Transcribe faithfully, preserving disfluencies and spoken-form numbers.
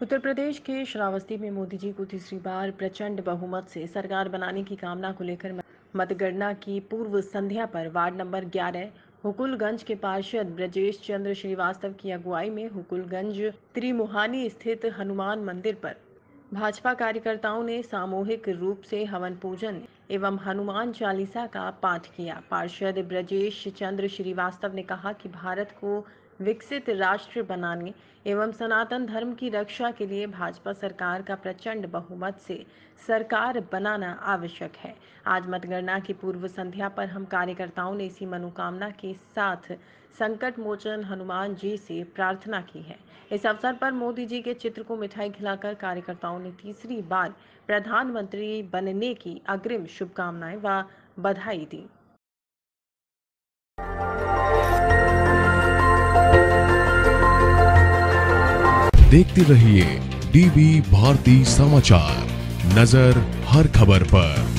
उत्तर प्रदेश के श्रावस्ती में मोदी जी को तीसरी बार प्रचंड बहुमत से सरकार बनाने की कामना को लेकर मतगणना की पूर्व संध्या पर वार्ड नंबर ग्यारह हुकुलगंज के पार्षद ब्रजेश चंद्र श्रीवास्तव की अगुवाई में हुकुलगंज त्रिमुहानी स्थित हनुमान मंदिर पर भाजपा कार्यकर्ताओं ने सामूहिक रूप से हवन पूजन एवं हनुमान चालीसा का पाठ किया। पार्षद ब्रजेश चंद्र श्रीवास्तव ने कहा कि भारत को विकसित राष्ट्र बनाने एवं सनातन धर्म की रक्षा के लिए भाजपा सरकार का प्रचंड बहुमत से सरकार बनाना आवश्यक है। आज मतगणना की पूर्व संध्या पर हम कार्यकर्ताओं ने इसी मनोकामना के साथ संकट मोचन हनुमान जी से प्रार्थना की है। इस अवसर पर मोदी जी के चित्र को मिठाई खिलाकर कार्यकर्ताओं ने तीसरी बार प्रधानमंत्री बनने की अग्रिम शुभकामनाएं व बधाई दी। देखते रहिए डीवी भारती समाचार, नजर हर खबर पर।